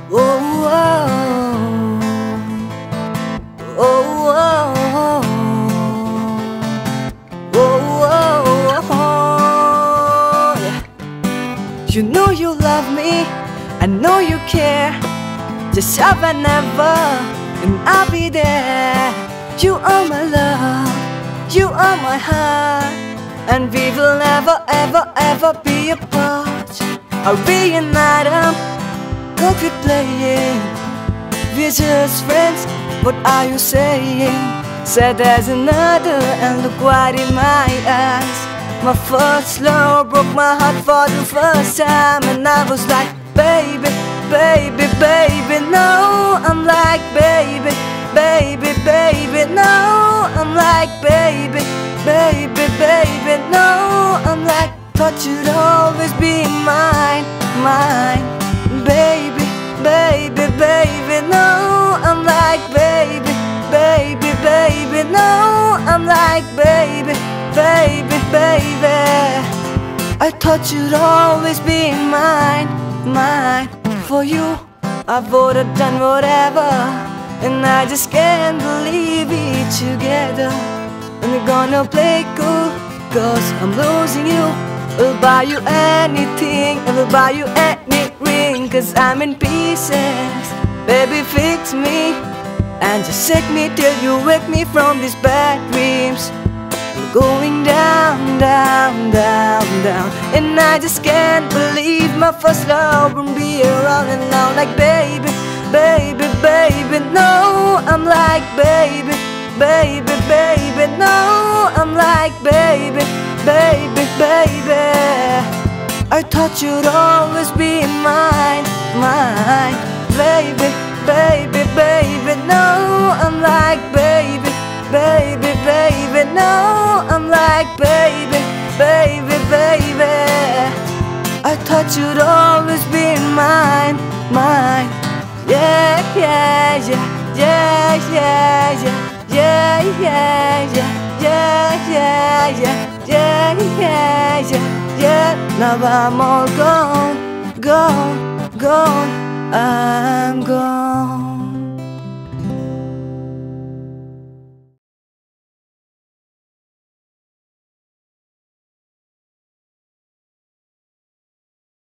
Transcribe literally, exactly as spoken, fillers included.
Oh, oh, oh, oh, oh, oh, yeah. You know you love me, I know you care. Just shout whenever, and I'll be there. You are my love, you are my heart, and we will never, ever, ever be apart. I'll reunite them, go quit playing. We're just friends, what are you saying? Said there's another, and look right in my eyes. My first love broke my heart for the first time, and I was like, baby, baby, baby, no. I'm like, baby, baby, baby, no. I'm like, baby, baby, baby, no. I'm like, thought you'd always be mine, mine. Baby, baby, baby, no. I'm like, baby, baby, baby, no. I'm like, baby, baby, baby. I thought you'd always be mine, mine. For you, I would have done whatever, and I just can't believe we're together. And we're gonna play cool, cause I'm losing you. I'll buy you anything, I will buy you any ring, cause I'm in pieces. Baby, fix me, and just shake me till you wake me from these bad dreams. I'm going down, down, down, down, and I just can't believe my first love won't be around. And now like, baby, baby, baby, no. I'm like, baby, baby, baby, no. I'm like, baby, baby, baby. I thought you'd always be mine, mine. Baby, baby, baby, no. I'm like, baby, baby, baby, no. I'm like, baby, baby, baby. I thought you'd always be mine, mine. Yeah, yeah, yeah, yeah, yeah, yeah, yeah, yeah, yeah, yeah, yeah, yeah, yeah, yeah, yeah. Now I'm all gone, gone, gone. I'm gone.